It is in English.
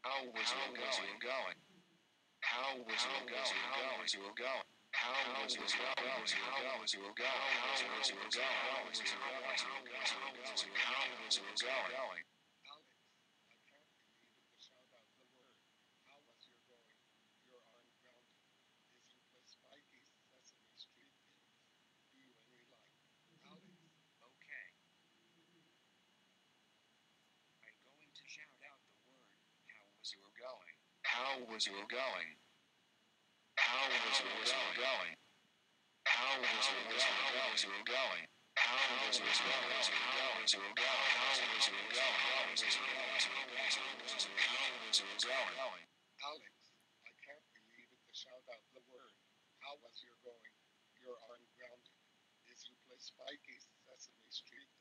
How was you going? How was you going? How was you going? How was you going? How was you going? How was you going? How was you going? How was you going? How was you going? Alex, I can't believe it. To shout out the word. How was your going? You're ungrounded. Did you play Spikey's Sesame Street games? Do you any like? Alex, Okay, I'm going to shout out the word. How was you going? How was you going? How was you going? How was you going? How was you going? How was you going? How was you going? How was you going? How was you going? How was you going? Alex, I can't believe it. To shout out the word. How was your going? You're ungrounded. Did you play Spikey's Sesame Street